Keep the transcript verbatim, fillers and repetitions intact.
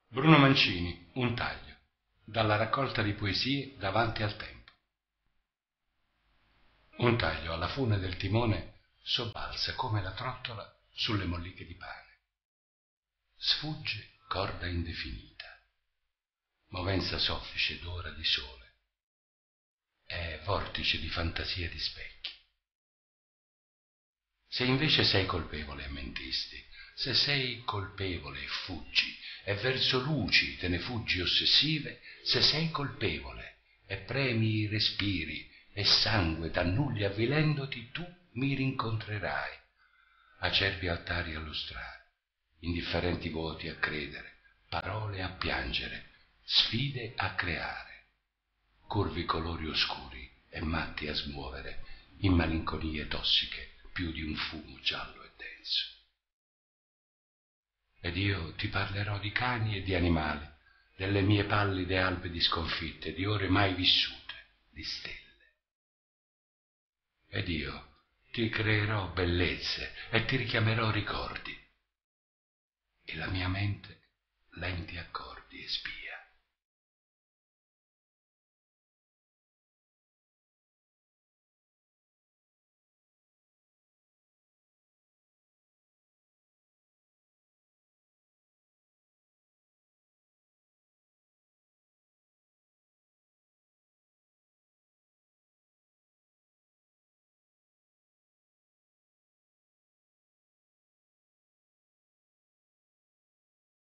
Bruno Mancini, Un taglio, dalla raccolta di poesie Davanti al tempo. Un taglio alla fune del timone sobbalza come la trottola sulle molliche di pane. Sfugge corda indefinita, movenza soffice d'ora di sole, è vortice di fantasia di specchi. Se invece sei colpevole e mentisti, se sei colpevole e fuggi, e verso luci te ne fuggi ossessive, se sei colpevole e premi i respiri e sangue t'annulli avvilendoti, tu mi rincontrerai, acerbi altari a lustrare, indifferenti voti a credere, parole a piangere, sfide a creare, curvi colori oscuri e matti a smuovere, in malinconie tossiche più di un fumo giallo e denso. Ed io ti parlerò di cani e di animali, delle mie pallide albe di sconfitte, di ore mai vissute, di stelle. Ed io ti creerò bellezze e ti richiamerò ricordi, e la mia mente lenti accordi e spia.